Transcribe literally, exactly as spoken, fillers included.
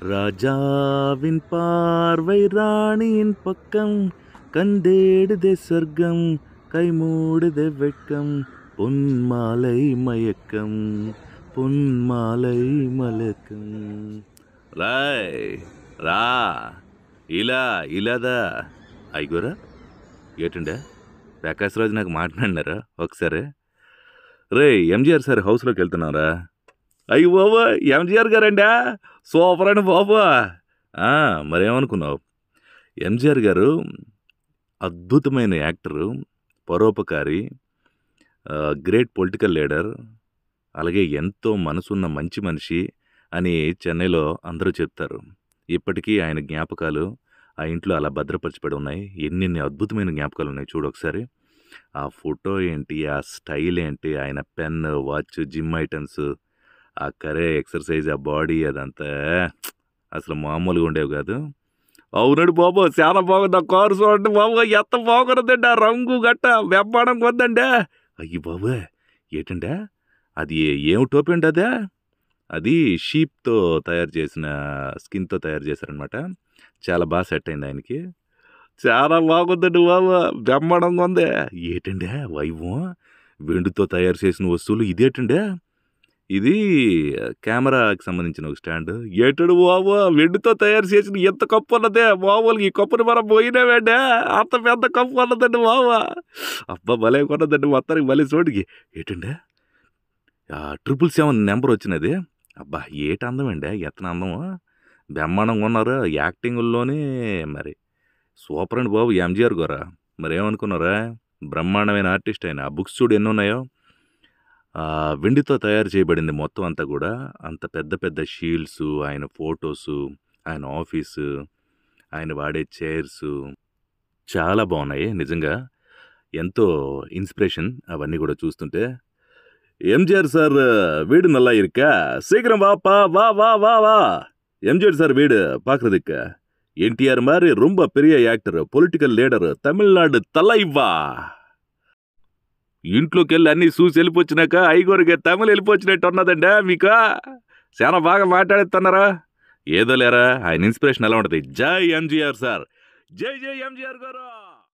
ராஜாவின் பார்வை ராணியின் பக்கம், கண்டேடுதே சொர்க்கம், கைமூடுதே வெட்கம், பொன்மாலை மயக்கம், பொன்மாலை மலக்கம். రాయ్ రా ఇలా ఇలాదా అయ్యగోరా ఏటండే ప్రకాష్ రాజు నాకు మాట్లాడినారా ఒకసారి. రే ఎంజిఆర్ సార్ హౌస్లోకి వెళ్తున్నారా? అయ్యి బాబా ఎంజిఆర్ గారండా సూపర్ అండి బాబా. మరేమనుకున్నావు? ఎంజిఆర్ గారు అద్భుతమైన యాక్టరు, పరోపకారి, గ్రేట్ పొలిటికల్ లీడర్, అలాగే ఎంతో మనసున్న మంచి మనిషి అని చెన్నైలో అందరూ చెప్తారు. ఇప్పటికీ ఆయన జ్ఞాపకాలు ఆ ఇంట్లో అలా భద్రపరచబడి ఉన్నాయి. ఎన్నెన్ని అద్భుతమైన జ్ఞాపకాలు ఉన్నాయి చూడు ఒకసారి. ఆ ఫోటో ఏంటి, ఆ స్టైల్ ఏంటి, ఆయన పెన్, వాచ్, జిమ్ ఐటమ్స్, ఆ కరే ఎక్సర్సైజ్, ఆ బాడీ, అదంతా అసలు మామూలుగా ఉండేవి కాదు. అవునండి బాబు, చాలా బాగుంది. ఆ కారు చూడండి బాబు, ఎంత బాగున్నదండి. ఆ రంగు గట్ట వెబ్బాడం కొందండి. అయ్యి బాబు ఏంటంటే అది ఏం టోపీ అండి? అదే అది షీప్తో తయారు చేసిన, స్కిన్తో తయారు చేశారనమాట. చాలా బాగా సెట్ అయింది ఆయనకి. చాలా బాగుందండి బాబు, బ్రహ్మాండంగా ఉంది. ఏటండే వైభవం, వెండితో తయారు చేసిన వస్తువులు ఇదేటండే? ఇది కెమెరాకి సంబంధించిన ఒక స్టాండ్. ఏటడు బాబు, వెండితో తయారు చేసిన ఎంత కప్పు ఉన్నదే మామూలుగా. ఈ కప్పుని మనం పోయినావేండే, అంత పెద్ద కప్పు ఉన్నదండి బాబు. అబ్బా భలే కొన్నదండి మొత్తానికి. భలే చోటికి ఏటండే ట్రిపుల్ సెవెన్ నెంబర్ వచ్చినది. అబ్బా ఏట అందమండి, ఎత్తన అందము, బ్రహ్మాండంగా ఉన్నారు. యాక్టింగ్లోనే మరి సూపర్ అండి బాబు ఎంజిఆర్ గారా. మరి ఏమనుకున్నారా, బ్రహ్మాండమైన ఆర్టిస్ట్ ఆయన. ఆ బుక్స్ చూడు ఎన్ని ఉన్నాయో. వెండితో తయారు చేయబడింది మొత్తం అంతా కూడా. అంత పెద్ద పెద్ద షీల్డ్స్, ఆయన ఫొటోసు, ఆయన ఆఫీసు, ఆయన వాడే చైర్సు చాలా బాగున్నాయి నిజంగా. ఎంతో ఇన్స్పిరేషన్ అవన్నీ కూడా చూస్తుంటే. ఎంజిఆర్ సార్ வீடு நல்லா இருக்கா? சீக்கிரம் வாப்பா, வா வா வா வா. ఎంజిఆర్ సార్ వీడు పాకుறதுக்க. ఎన్టీఆర్ மாதிரி ரொம்ப பெரிய యాక్టర్, పొలిటికల్ లీడర్, తమిళనాడు తలైవా. ఇంట్లోకి వెళ్ళి అన్నీ చూసి వెళ్ళిపోచ్చినాక ఐగోరికి తమిళ వెళ్ళిపోచ్చినట్టు ఉన్నదండి మీకు. చాలా బాగా మాట్లాడుతున్నారా. ఏదో లేరా, ఆయన ఇన్స్పిరేషన్ ఎలా ఉంటుంది. జై ఎంజిఆర్ సార్, జై జై ఎంజిఆర్ గారు.